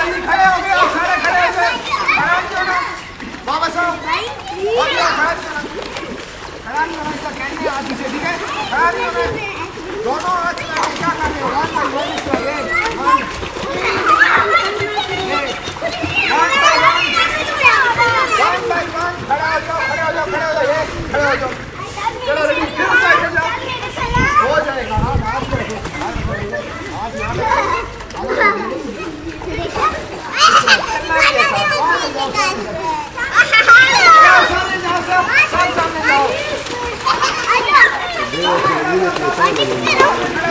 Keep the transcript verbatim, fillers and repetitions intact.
जल्दी खड़े हो गए, सारे खड़े हो गए, खड़ा नहीं होना, वापस आओ, और ये खड़ा नहीं होना, खड़ा नहीं होना, इसका कहने हाथ पीछे, ठीक है, खड़ा नहीं होना, दोनों हाथ में क्या कर रहे हो, वन बाई वन इस तरह, ये, वन, ये, one by one, one by one, खड़ा हो जाओ, खड़े हो जाओ, खड़े हो जाओ, ये, खड़े हो जाओ, चलो रेडी, फिर साइड में जाओ, हो जाएगा, हाँ, हाथ में रखो, हाथ यहाँ पे, सामने जाओ, सामने जाओ।